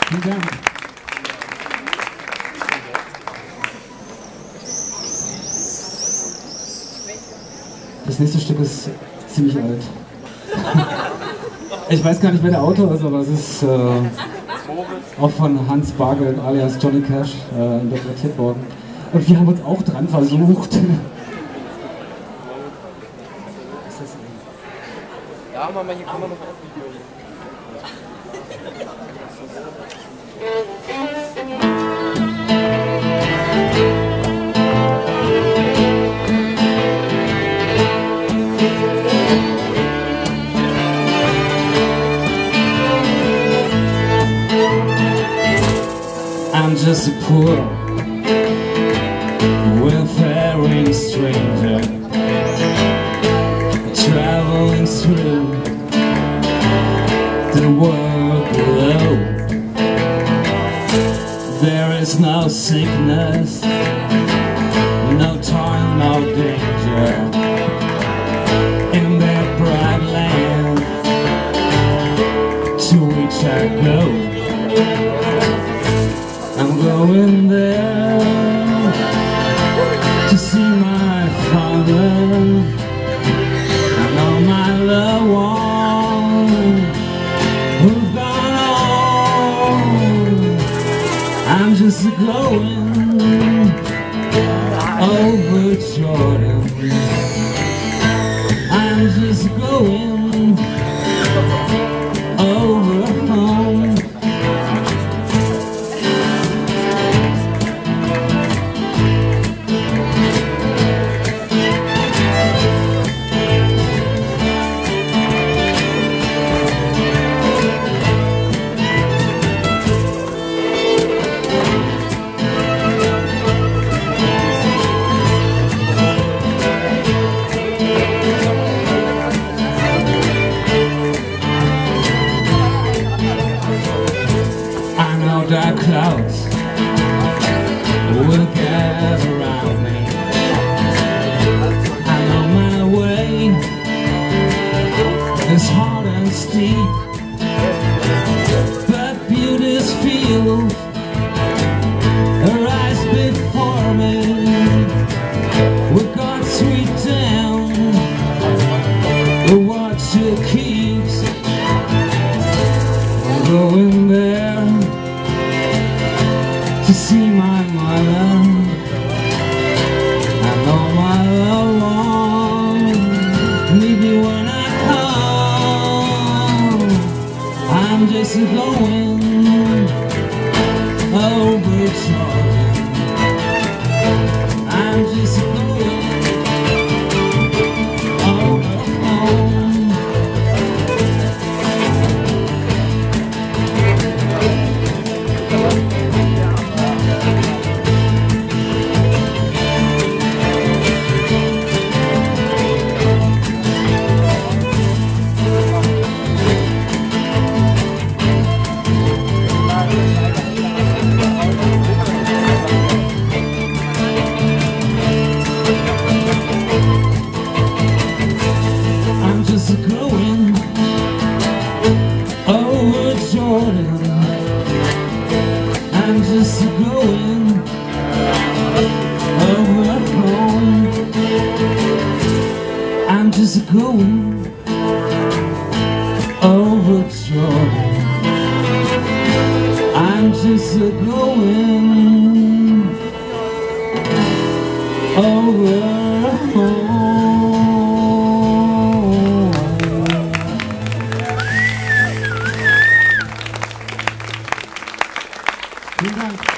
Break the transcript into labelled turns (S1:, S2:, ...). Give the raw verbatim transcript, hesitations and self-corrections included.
S1: Vielen Dank. Das nächste Stück ist ziemlich alt. Ich weiß gar nicht, wer der Autor ist, aber es ist äh, auch von Hans Bargeld alias Johnny Cash äh, interpretiert worden. Und wir haben uns auch dran versucht.
S2: Ja, Mama, hier kann man noch auf Video.
S1: I'm just a poor, wayfaring stranger, traveling through the world below. There is no sickness, no time, no danger in that bright land to which I go. I'm going there to see my father and all my loved ones who've gone on. I'm just going over Jordan. I'm just going over home. Dark clouds will gather around me. I know my way is hard and steep, but beauty's field arise before me with God's sweet down. The watcher keeps going there to see my mother and all my loved ones. Maybe when I come, I'm just going over Jordan. I'm just going over home. Going over Jordan. I'm just going over home. I'm just going over Jordan. I'm just going over home. Vielen Dank.